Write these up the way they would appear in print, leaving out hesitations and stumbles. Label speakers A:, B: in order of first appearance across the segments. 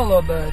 A: Молодець.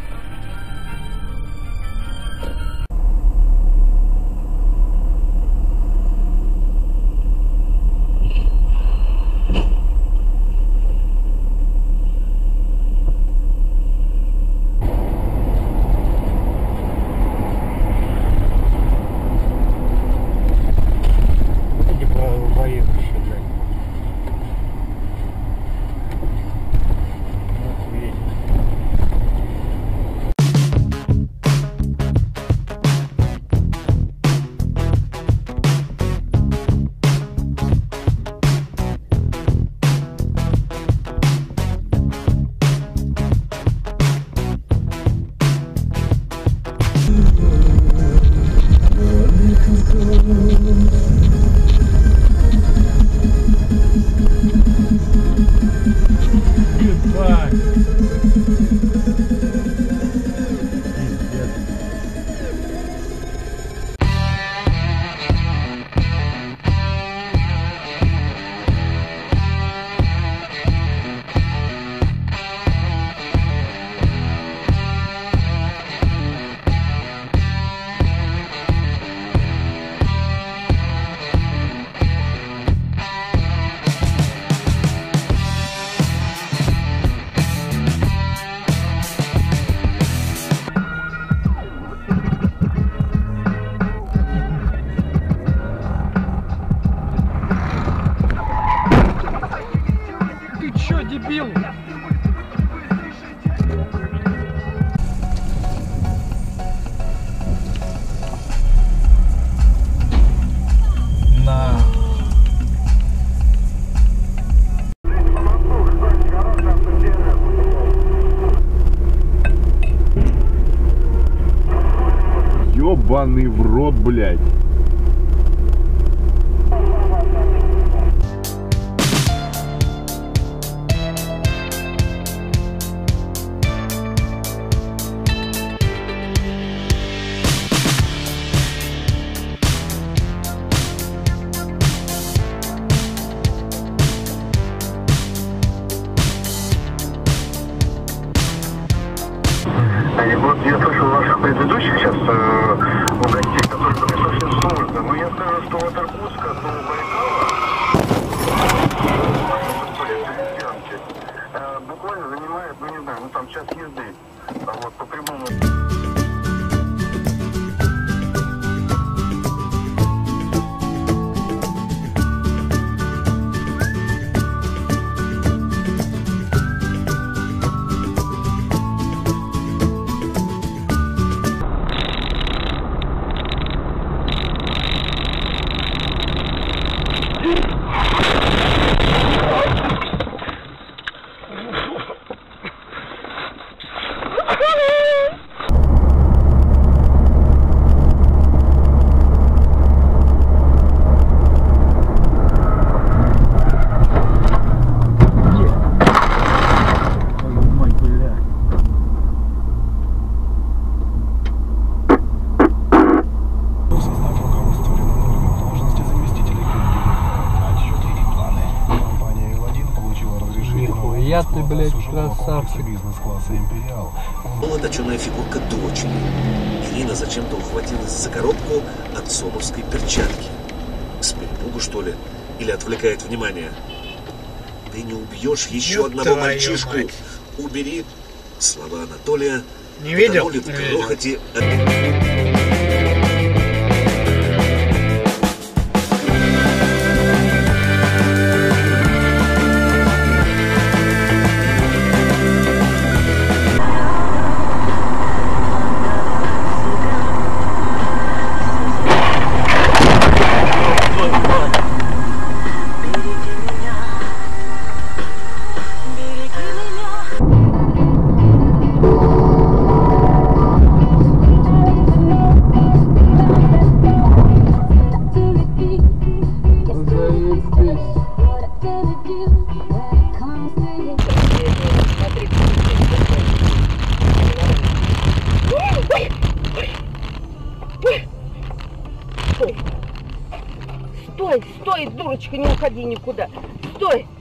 A: Дебил! На.
B: Ёбаный в рот, блядь.
C: Вот я слышал ваших предыдущих сейчас у гостей, которые были очень сложно. Но я скажу, что от Иркутска до Байкала буквально занимает, ну не знаю, ну там час езды. Вот по прямому.
A: Я ты, блядь, красавчик.
D: Была точеная фигурка дочери. Ирина зачем-то ухватилась за коробку от сомовской перчатки. С перепугу, что ли? Или отвлекает внимание? Ты не убьешь еще одного мальчишку. Убери. Слова Анатолия
A: Не видел?
D: в грохоте.
E: Стой, стой, дурочка, не уходи никуда. Стой!